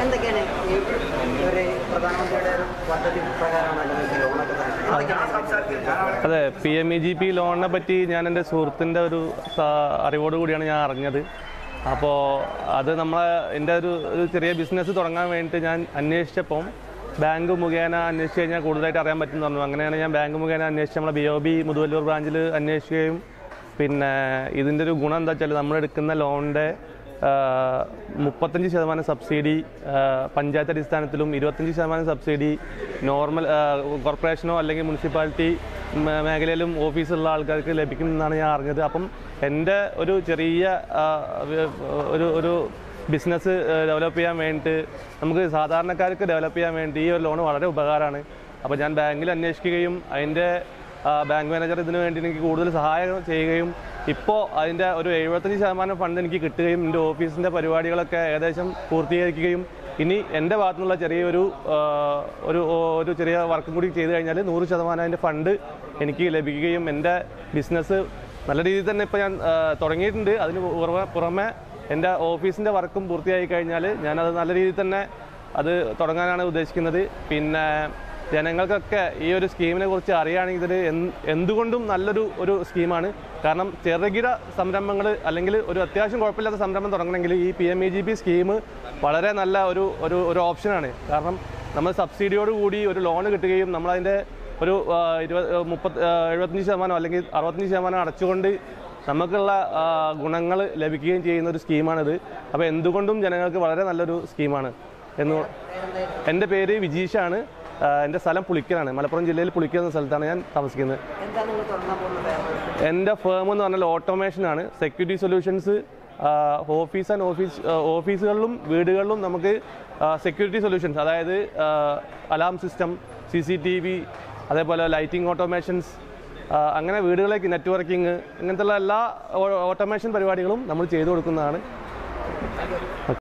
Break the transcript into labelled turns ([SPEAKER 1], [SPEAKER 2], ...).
[SPEAKER 1] എന്തൊക്കെയാണ് ഈ ഒരു പ്രധാനമന്ത്രിയുടെ ഒരു പദ്ധതി പ്രകാരമാണ്
[SPEAKER 2] അതെ, PMEGP ലോണിനെ പറ്റി ഞാൻ എൻ്റെ സുഹൃത്തിൻ്റെ ഒരു അറിവോട് കൂടിയാണ് ഞാൻ അറിഞ്ഞത്. അപ്പോൾ അത് എൻ്റെ ഒരു ചെറിയ ബിസിനസ് തുടങ്ങാൻ വേണ്ടിയിട്ട് ഞാൻ അന്വേഷിച്ചപ്പം ബാങ്ക് മുഖേന അന്വേഷിച്ച് കഴിഞ്ഞാൽ കൂടുതലായിട്ട് അറിയാൻ പറ്റുമെന്ന് പറഞ്ഞു. അങ്ങനെയാണ് ഞാൻ ബാങ്ക് മുഖേന അന്വേഷിച്ച് നമ്മളെ BOB മുതുവല്ലൂർ ബ്രാഞ്ചിൽ അന്വേഷിക്കുകയും പിന്നെ ഇതിൻ്റെ ഒരു ഗുണം എന്താ വെച്ചാൽ നമ്മളെടുക്കുന്ന ലോണിൻ്റെ 35% സബ്സിഡി പഞ്ചായത്ത് അടിസ്ഥാനത്തിലും 25% സബ്സിഡി നോർമൽ കോർപ്പറേഷനോ അല്ലെങ്കിൽ മുനിസിപ്പാലിറ്റി മേഖലയിലും ഓഫീസുള്ള ആൾക്കാർക്ക് ലഭിക്കുമെന്നാണ് ഞാൻ അറിഞ്ഞത്. അപ്പം എൻ്റെ ഒരു ചെറിയ ഒരു ബിസിനസ് ഡെവലപ്പ് ചെയ്യാൻ വേണ്ടിയിട്ട് നമുക്ക് സാധാരണക്കാർക്ക് ഡെവലപ്പ് ചെയ്യാൻ വേണ്ടി ഈ ഒരു ലോൺ വളരെ ഉപകാരമാണ്. അപ്പോൾ ഞാൻ ബാങ്കിൽ അന്വേഷിക്കുകയും അതിൻ്റെ ബാങ്ക് മാനേജർ ഇതിനു വേണ്ടി എനിക്ക് കൂടുതൽ സഹായം ചെയ്യുകയും ഇപ്പോൾ അതിൻ്റെ ഒരു 75% ഫണ്ട് എനിക്ക് കിട്ടുകയും എൻ്റെ ഓഫീസിൻ്റെ പരിപാടികളൊക്കെ ഏകദേശം പൂർത്തീകരിക്കുകയും ഇനി എൻ്റെ ഭാഗത്തു നിന്നുള്ള ചെറിയൊരു ഒരു ചെറിയ വർക്കും കൂടി ചെയ്ത് കഴിഞ്ഞാൽ 100% അതിൻ്റെ ഫണ്ട് എനിക്ക് ലഭിക്കുകയും എൻ്റെ ബിസിനസ് നല്ല രീതിയിൽ തന്നെ ഇപ്പോൾ ഞാൻ തുടങ്ങിയിട്ടുണ്ട്. അതിന് പുറമെ എൻ്റെ ഓഫീസിൻ്റെ വർക്കും പൂർത്തിയായി കഴിഞ്ഞാൽ ഞാനത് നല്ല രീതിയിൽ തന്നെ അത് തുടങ്ങാനാണ് ഉദ്ദേശിക്കുന്നത്. പിന്നെ ജനങ്ങൾക്കൊക്കെ ഈ ഒരു സ്കീമിനെ കുറിച്ച് അറിയുകയാണെങ്കിൽ ഇത് എന്തുകൊണ്ടും നല്ലൊരു സ്കീമാണ്. കാരണം ചെറുകിട സംരംഭങ്ങൾ അല്ലെങ്കിൽ ഒരു അത്യാവശ്യം കുഴപ്പമില്ലാത്ത സംരംഭം തുടങ്ങണമെങ്കിൽ ഈ PMEGP സ്കീം വളരെ നല്ല ഒരു ഓപ്ഷനാണ്. കാരണം നമ്മൾ സബ്സിഡിയോട് കൂടി ഒരു ലോൺ കിട്ടുകയും നമ്മളതിൻ്റെ ഒരു 75% അല്ലെങ്കിൽ 65% അടച്ചുകൊണ്ട് നമുക്കുള്ള ഗുണങ്ങൾ ലഭിക്കുകയും ചെയ്യുന്ന ഒരു സ്കീമാണിത്. അപ്പോൾ എന്തുകൊണ്ടും ജനങ്ങൾക്ക് വളരെ നല്ലൊരു സ്കീമാണ്. എൻ്റെ പേര് വിജീഷാണ്. എൻ്റെ സ്ഥലം പുളിക്കലാണ്, മലപ്പുറം ജില്ലയിൽ പുളിക്കൽ എന്ന സ്ഥലത്താണ് ഞാൻ താമസിക്കുന്നത്. എൻ്റെ ഫേം എന്ന് പറഞ്ഞാൽ ഓട്ടോമേഷനാണ്. സെക്യൂരിറ്റി സൊല്യൂഷൻസ് ഓഫീസുകളിലും വീടുകളിലും നമുക്ക് സെക്യൂരിറ്റി സൊല്യൂഷൻസ്, അതായത് അലാം സിസ്റ്റം, CCTV, അതേപോലെ ലൈറ്റിംഗ് ഓട്ടോമേഷൻസ്, അങ്ങനെ വീടുകളിലേക്ക് നെറ്റ്വർക്കിംഗ്, ഇങ്ങനത്തെ എല്ലാ ഓട്ടോമേഷൻ പരിപാടികളും നമ്മൾ ചെയ്തു കൊടുക്കുന്നതാണ്.